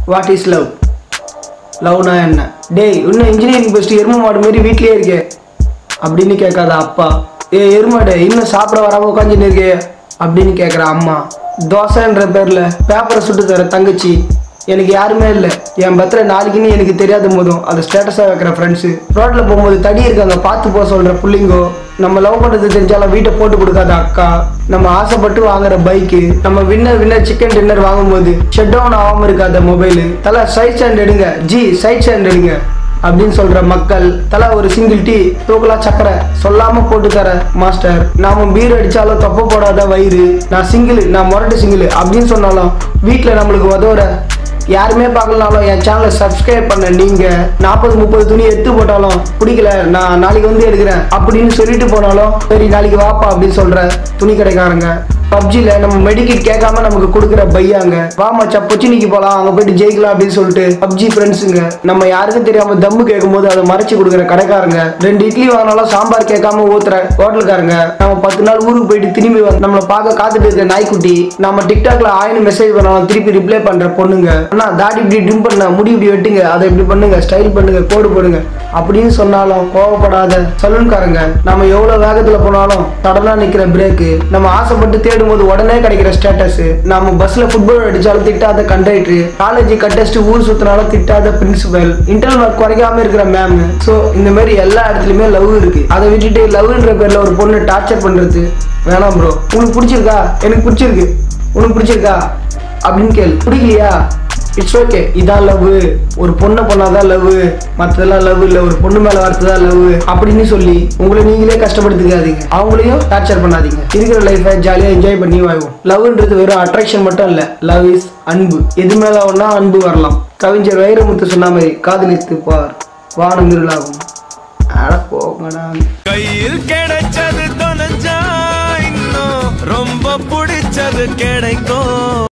What is love? லவ்னா என்ன? டேய் இன்னும் இன்ஜினியரிங் படிச்சுட்டு எருமை மாடு மாரி வீட்லயே இருக்கே அப்படின்னு கேட்காத அப்பா. எருமாடு இன்னும் சாப்பிட வராமல் உட்காந்துன்னு இருக்கே அப்படின்னு கேட்குற அம்மா. தோசைன்ற பேரில் பேப்பரை சுட்டு தர தங்கச்சி. எனக்கு யாருமே இல்லை, என் பர்த்டே நாளைக்குன்னு எனக்கு தெரியாத போதும் அதை ஸ்டேட்டஸாக வைக்கிற ஃப்ரெண்ட்ஸு. ரோட்டில் போகும்போது தடி இருக்காங்க பார்த்து போக சொல்கிற புள்ளிங்கோ. நம்ம லவ் பண்ணுறது தெரிஞ்சாலும் வீட்டை போட்டு கொடுக்காத அக்கா. நம்ம ஆசைப்பட்டு வாங்குற பைக்கு. நம்ம வின்னர் சிக்கன் டின்னர் வாங்கும்போது ஷட் டவுன் ஆகாமல் இருக்காத மொபைலு. தலை சைட் ஸ்டாண்ட் எடுங்க சைட் ஸ்டாண்ட் எடுங்க அப்படின்னு சொல்ற மக்கள். தலை ஒரு சிங்கிள் டீ தூக்கலா சக்கரை சொல்லாம போட்டு தர மாஸ்டர். நாம பீர் அடிச்சாலும் தொப்ப போடாத வயிறு. நான் சிங்கிள், நான் முரட்டு சிங்கிள் அப்படின்னு சொன்னாலும் வீட்டில் நம்மளுக்கு உதவுற யாருமே பார்க்கலனாலும் என் சேனலை சப்ஸ்கிரைப் பண்ண நீங்க 40-30 துணி எடுத்து போட்டாலும் பிடிக்கல நான் நாளைக்கு வந்து எடுக்கிறேன் அப்படின்னு சொல்லிட்டு போனாலும் சரி நாளைக்கு வாப்பா அப்படின்னு சொல்ற துணி கடைக்காரங்க. பப்ஜில நம்ம மெடிக்கெட் கேட்காம நமக்கு கொடுக்குற பையாங்க. வா மச்சா பொச்சினிக்கு போலாம் அங்க போயிட்டு ஜெயிக்கலாம் அப்படின்னு சொல்லிட்டு பப்ஜி ஃப்ரெண்ட்ஸுங்க. நம்ம யாருக்கும் தெரியாம தம்மு கேட்கும் போது அதை மறைச்சு கொடுக்குற கடைக்காரங்க. 2 இட்லி வாங்கினாலும் சாம்பார் கேட்காம ஊத்துற ஹோட்டலுக்காரங்க. நம்ம 10 நாள் ஊருக்கு போயிட்டு திரும்பி நம்மளை பார்க்க காத்துட்டு இருக்கிற நாய்க்குட்டி. நம்ம டிக்டாக்ல 1000 மெசேஜ் பண்ணாலும் திருப்பி ரிப்ளை பண்ற பொண்ணுங்க. ஆனா தாடி இப்படி ட்ரிம் பண்ண முடி இப்படி வெட்டுங்க அதை இப்படி பண்ணுங்க ஸ்டைல் பண்ணுங்க கோடு போடுங்க அப்படின்னு சொன்னாலும் கோவப்படாத சலூன்காரங்க. நம்ம எவ்வளவு வேகத்துல போனாலும் சடனா நிக்கிற பிரேக்கு. நம்ம ஆசைப்பட்டு தேடும் போது உடனே கிடைக்கிற ஸ்டேட்டஸ். நம்ம பஸ்ல ஃபுட்பால் அடிச்சாலும் திட்டாத கண்டக்டர். காலேஜ் கட்டஸ்ட் ஊர் சுத்தினாலும் திட்டாத பிரின்சிபல். இன்டர்னல் மார்க் குறைக்காம இருக்கிற மேம். சோ இந்த மாதிரி எல்லா இடத்துலயுமே லவ் இருக்கு. அதை விட்டுட்டு லவ்ன்ற பேர்ல ஒரு பொண்ணு டார்ச்சர் பண்றது வேணாம் ப்ரோ. உனக்கு பிடிச்சிருக்கா? எனக்கு பிடிச்சிருக்கு. உனக்கு பிடிச்சிருக்கா அப்படின்னு கேளு. பிடிக்கலையா? It's okay. இதான் லவ். ஒரு பொண்ணை பொண்ணாதான் லவ், மற்றதெல்லாம் லவ் இல்லை. ஒரு பொண்ணு மேல வரத்துதான் லவ் அப்படின்னு சொல்லி உங்களை நீங்களே கஷ்டப்படுத்திக்காதீங்க. அவங்களையும் டார்ச்சர் பண்ணாதீங்க. இருக்கிற லைஃபை ஜாலியா என்ஜாய் பண்ணி வாழ்வோம். லவ்ன்றது வெறும் அட்ராக்ஷன் மட்டும் இல்ல. லவ் இஸ் அன்பு. எது மேல ஒன்னா அன்பு வரலாம். கவிஞர் வைரமுத்து சொன்ன மாதிரி காதலித்து பார் வானம் இருளாகும். அட போங்கடா. கையில் கிடைச்சது தொலைஞ்சா இன்னும் ரொம்ப பிடிச்சது கிடைக்கும்.